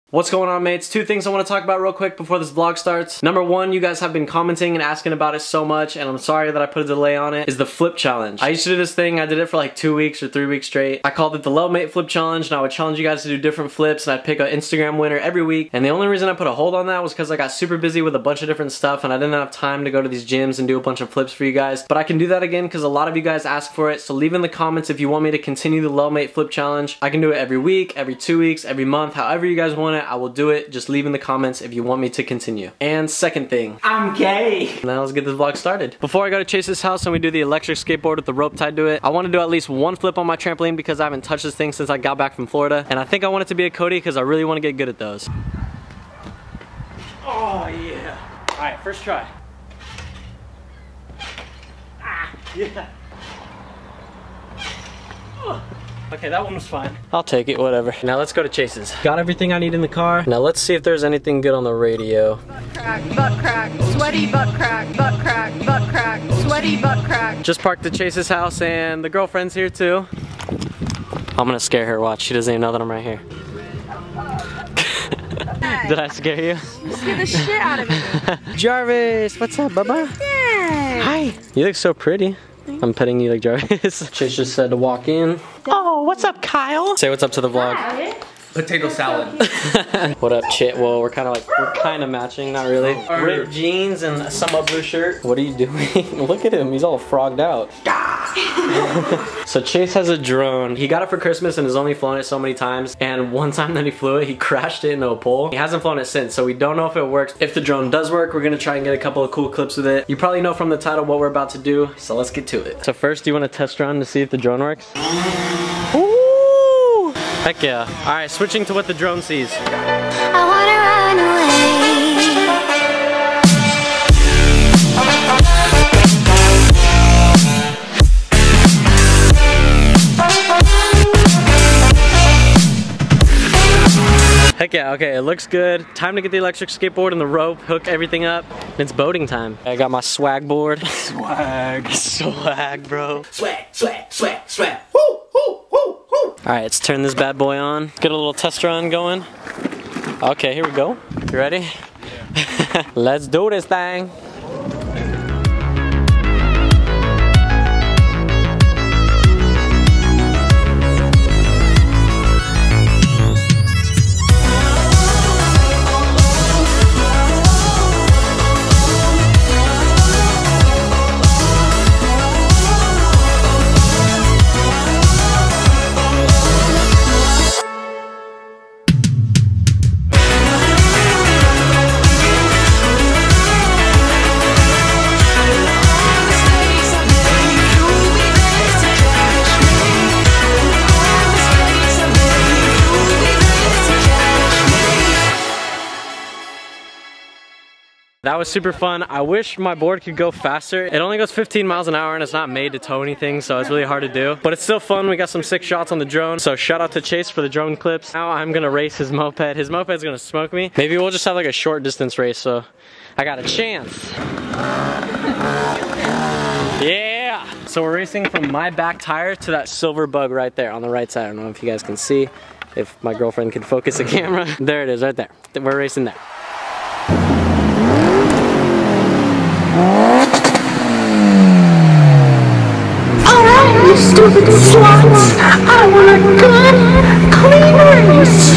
What's going on, mates? Two things I want to talk about real quick before this vlog starts. Number one, you guys have been commenting and asking about it so much, and I'm sorry that I put a delay on it, is the flip challenge. I used to do this thing, I did it for like 2 weeks or 3 weeks straight. I called it the Love Mate Flip Challenge, and I would challenge you guys to do different flips, and I'd pick an Instagram winner every week. And the only reason I put a hold on that was because I got super busy with a bunch of different stuff, and I didn't have time to go to these gyms and do a bunch of flips for you guys. But I can do that again because a lot of you guys ask for it, so leave in the comments if you want me to continue the Love Mate Flip Challenge. I can do it every week, every 2 weeks, every month, however you guys want it, I will do it. Just leave in the comments if you want me to continue. And second thing, I'm gay. Now let's get this vlog started. Before I go to Chase's house and we do the electric skateboard with the rope tied to it, I want to do at least one flip on my trampoline because I haven't touched this thing since I got back from Florida. And I think I want it to be a Cody because I really want to get good at those. Oh yeah. All right, first try. Ah, yeah. Okay, that one was fine. I'll take it, whatever. Now let's go to Chase's. Got everything I need in the car. Now let's see if there's anything good on the radio. Butt crack, sweaty butt crack, butt crack, butt crack, sweaty butt crack. Just parked at Chase's house and the girlfriend's here too. I'm gonna scare her, watch. She doesn't even know that I'm right here. Did I scare you? You scared the shit out of me. Jarvis, what's up, Bubba? Yay. Hi. You look so pretty. I'm petting you like Jarvis. Chase just said to walk in. Oh, what's up, Kyle? Say what's up to the vlog. Hi. Potato salad. What up, Chit? Well, we're kind of matching, not really. Ripped jeans and a somewhat blue shirt. What are you doing? Look at him, he's all frogged out. So Chase has a drone. He got it for Christmas and has only flown it so many times. And one time that he flew it, he crashed it into a pole. He hasn't flown it since, so we don't know if it works. If the drone does work, we're gonna try and get a couple of cool clips with it. You probably know from the title what we're about to do, so let's get to it. So first, do you want to test run to see if the drone works? Ooh! Heck yeah. All right, switching to what the drone sees. I wanna run away. Heck yeah, okay, it looks good. Time to get the electric skateboard and the rope, hook everything up. It's boating time. I got my swag board. Swag. Swag, bro. Swag, swag, swag, swag. Woo, woo, woo, woo. All right, let's turn this bad boy on. Get a little test run going. Okay, here we go. You ready? Yeah. Let's do this thing. That was super fun. I wish my board could go faster. It only goes 15 miles an hour and it's not made to tow anything, so it's really hard to do. But it's still fun. We got some sick shots on the drone. So shout out to Chase for the drone clips. Now I'm gonna race his moped. His moped's gonna smoke me. Maybe we'll just have like a short distance race, so I got a chance. Yeah! So we're racing from my back tire to that silver bug right there on the right side. I don't know if you guys can see, if my girlfriend can focus the camera. There it is, right there. We're racing there. Alright, you stupid sluts. I want a good, clean race.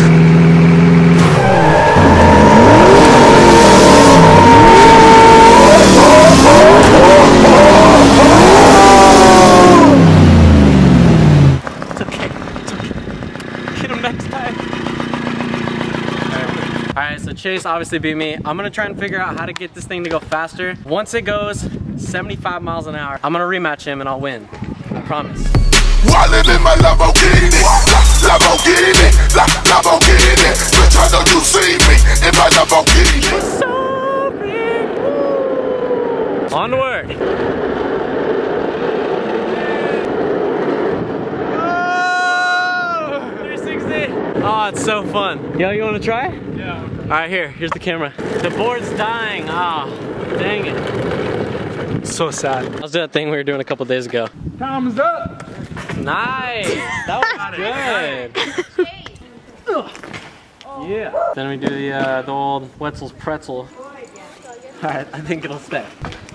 It's okay. Get him next time. Alright, so Chase obviously beat me. I'm gonna try and figure out how to get this thing to go faster. Once it goes 75 miles an hour, I'm gonna rematch him and I'll win. I promise. Wildin' in my Lamborghini, Lamborghini, Lamborghini. Bitch, I know you see me in my Lamborghini. Onward. Oh, 360. Oh, it's so fun. Yo, you wanna try? Yeah. All right, here's the camera. The board's dying. Ah, oh, dang it. So sad. Let's do that thing we were doing a couple days ago. Time's up. Nice. That was good. Yeah. Then we do the old Wetzel's pretzel. Alright, I think it'll stay.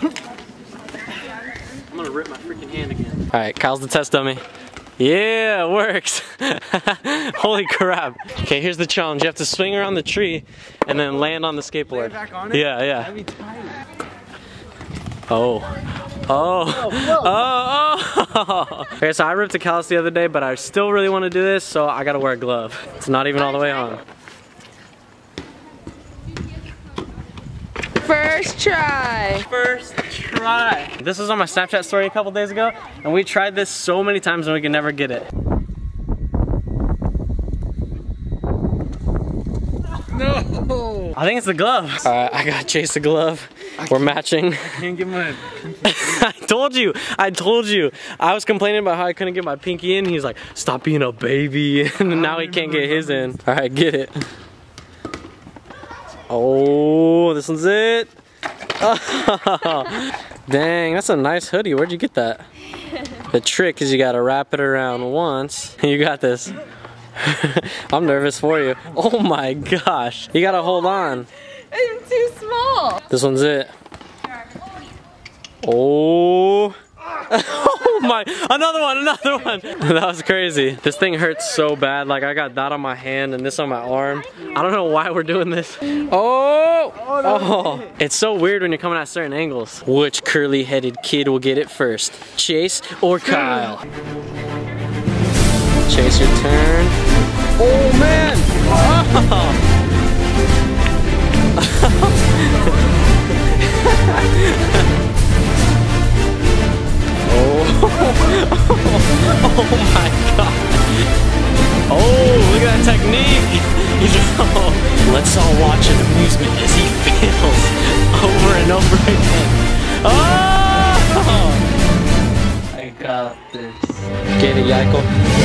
I'm gonna rip my freaking hand again. Alright, Kyle's the test dummy. Yeah, it works. Holy crap. Okay, here's the challenge. You have to swing around the tree and then land on the skateboard. Back on it? Yeah, yeah. That'd be tight. Oh. Oh. Okay, so I ripped a callus the other day, but I still really want to do this, so I gotta wear a glove. It's not even all the way on. First try. First try. This was on my Snapchat story a couple days ago, and we tried this so many times and we could never get it. No! I think it's the glove. Alright, I gotta chase the glove. We're matching. I can't get my... I told you. I was complaining about how I couldn't get my pinky in. He's like, stop being a baby. And now he can't get his in. Alright, get it. Oh, this one's it. Oh, dang, that's a nice hoodie. Where'd you get that? The trick is you gotta wrap it around once. You got this. I'm nervous for you. Oh my gosh. You gotta hold on. I'm too small. This one's it. Oh. Oh my, another one. That was crazy. This thing hurts so bad. Like I got that on my hand and this on my arm. I don't know why we're doing this. Oh. It's so weird when you're coming at certain angles. Which curly-headed kid will get it first? Chase or Kyle? Chase, your turn. Oh man. Oh my god. Oh, look at that technique. Let's all watch in amusement as he fails over and over again. Oh! I got this. Get it, Yaiko.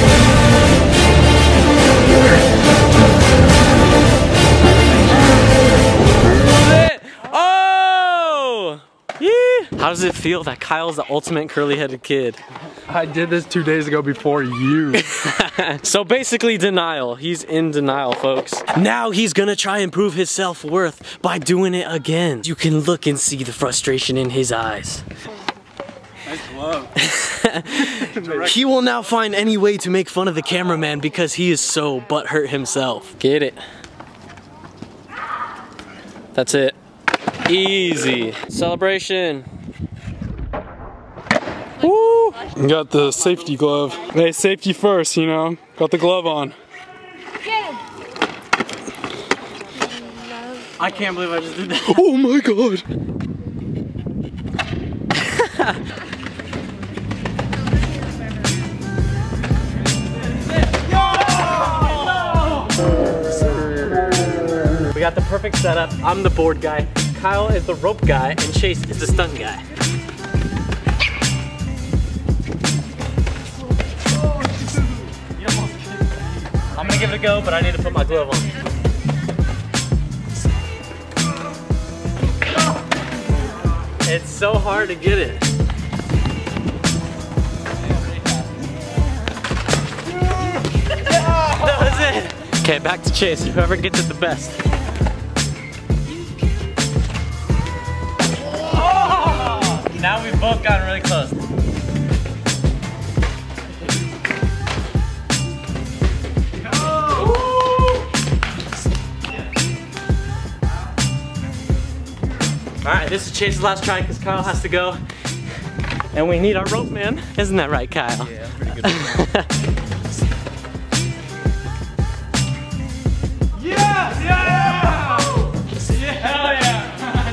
Oh! Yeah. How does it feel that Kyle's the ultimate curly-headed kid? I did this 2 days ago before you. So basically denial. He's in denial, folks. Now he's gonna try and prove his self-worth by doing it again. You can look and see the frustration in his eyes. Nice glove. He will now find any way to make fun of the cameraman because he is so butthurt himself. Get it. That's it. Easy. Celebration. Woo! Got the safety glove. Hey, safety first, you know. Got the glove on. I can't believe I just did that. Oh my god. We got the perfect setup. I'm the board guy. Kyle is the rope guy, and Chase is the stunt guy. I'm gonna give it a go, but I need to put my glove on. It's so hard to get it. That was it. Okay, back to Chase. Whoever gets it the best. Oh! Now we've both gotten really close. Alright, this is Chase's last try because Kyle has to go. And we need our rope man. Isn't that right, Kyle? Yeah, that's pretty good. Yeah! Yeah! Hell yeah! I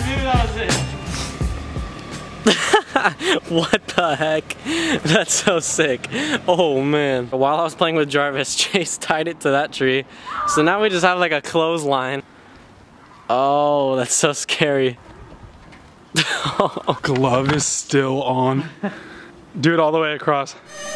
knew that was it. What the heck? That's so sick. Oh man. While I was playing with Jarvis, Chase tied it to that tree. So now we just have like a clothesline. Oh, that's so scary. Glove is still on. Do it all the way across.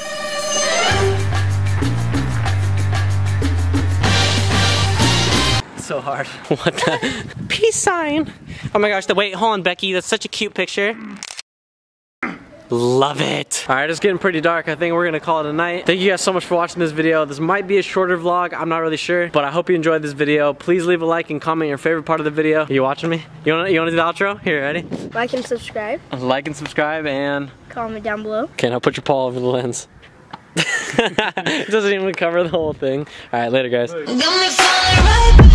So hard. What the? Peace sign. Oh my gosh, wait, hold on, Becky. That's such a cute picture. love it. All right, it's getting pretty dark. I think we're gonna call it a night. Thank you guys so much for watching this video. This might be a shorter vlog. I'm not really sure, but I hope you enjoyed this video. Please leave a like and comment your favorite part of the video. Are you watching me? You wanna do the outro? Here, ready? Like and subscribe. Like and subscribe and Comment down below. okay, now put your paw over the lens. It doesn't even cover the whole thing. All right, later guys.